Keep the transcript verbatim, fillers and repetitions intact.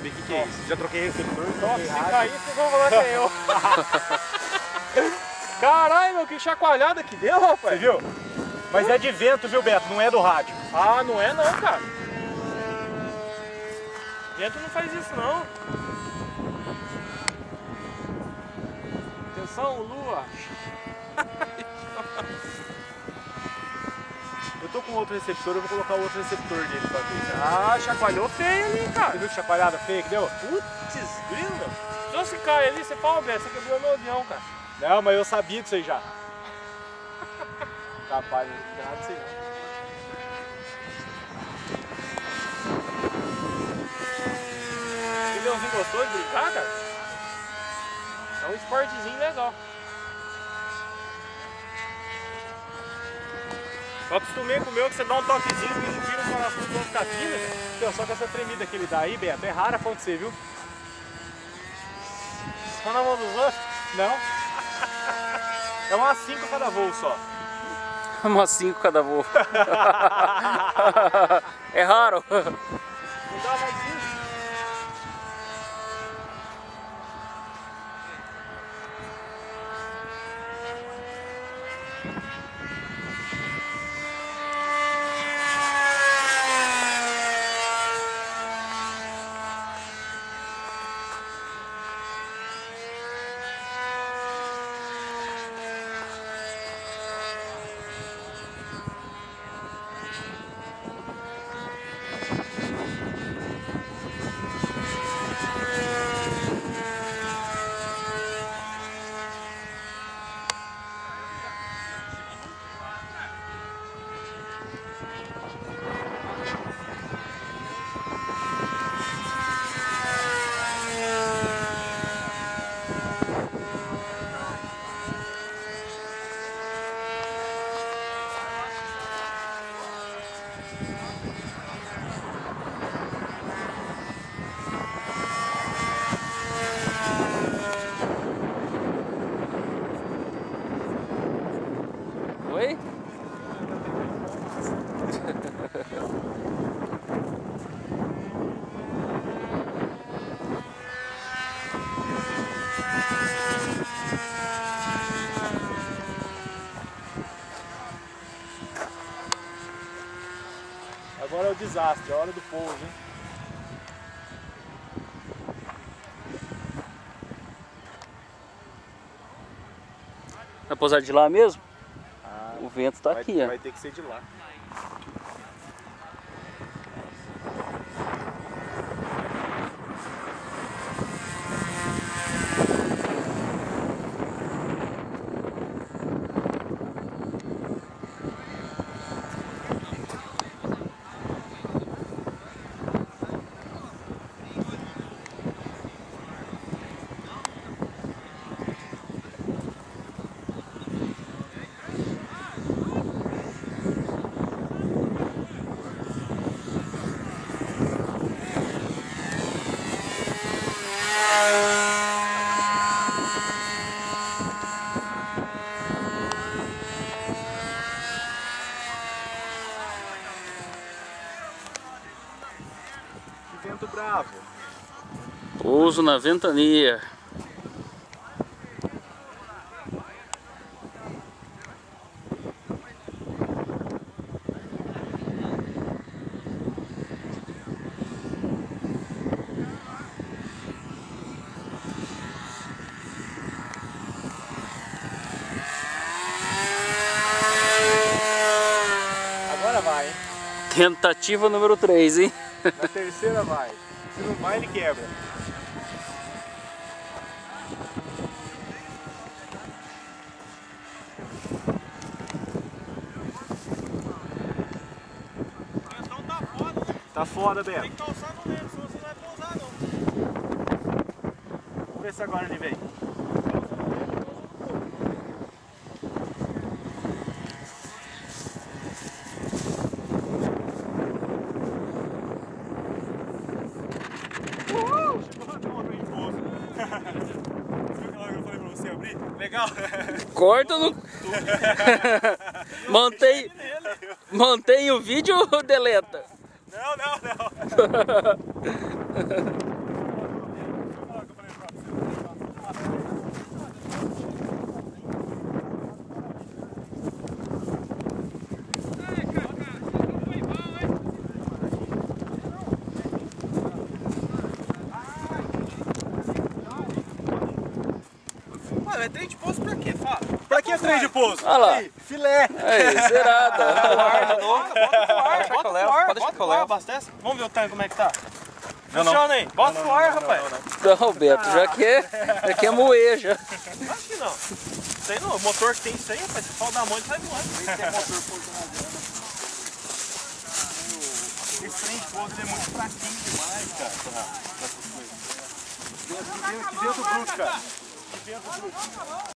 O que, que é isso? Já troquei receptor, Nossa, troquei se rádio. cair, vocês vão falar que é eu. Caralho, meu, que chacoalhada que deu, rapaz. Você viu? Mas é de vento, viu, Beto? Não é do rádio. Ah, não é não, cara. Vento não faz isso não. Atenção, lua. Eu tô com outro receptor, eu vou colocar o outro receptor nele pra ver. Ah, chacoalhou feio ali, Você cara. viu que chacoalhada feia que deu? Putz, grilo, meu. Se você cai ali, você fala, velho, você quebrou meu avião, cara. Não, mas eu sabia disso aí já. Capaz, não tem nada disso aí não. Esse leãozinho gostou de brincar, cara? É um esportezinho legal. Eu acostumei com o meu que você dá um toquezinho, o bicho vira o coração do outro capina, velho. Então, só que essa tremida que ele dá aí, Beto, é rara acontecer, viu? Só na mão dos outros? Não. É umas cinco cada voo só. Umas cinco cada voo. É raro. Não dá mais isso. Oi? Agora é o desastre, a hora do pouso, hein? Vai pousar de lá mesmo? Ah, O vento tá vai, aqui, ó. vai ter que ser de lá. Que vento bravo. Pouso na ventania. Agora vai, hein? Tentativa número três, hein? Na terceira vai. Se não vai, ele quebra. Então tá foda, né? Tá foda, Beto. Tem que calçar no meio, senão você não vai pousar não. Vamos ver se agora ele vem. Uhul! Chegou a dobra em pouso. Você viu aquela hora que eu falei pra você abrir? Legal? Corta no... Mantém... Mantém o vídeo ou deleta? Não, não, não. é trem de pouso pra quê? Fala. Pra que é trem de pouso? Olha lá. Aí, filé. Aí, zerada. Bota pro ar, bota pro ar, Deixa que eu levo, bota pode deixar pro que eu ar, levo. abastece. Vamos ver o tanque como é que tá. Não, não. Funciona aí, bota pro ar, rapaz. Não, Beto, já quer, já quer moer já. Acho que não. Isso aí não, o motor que tem isso aí, rapaz, se falta da mão, ele sai voando. Esse trem de pouso ele é muito fraquinho demais, cara. Pra, pra essas coisas. Aqui dentro bruto, cara. Aqui dentro bruto.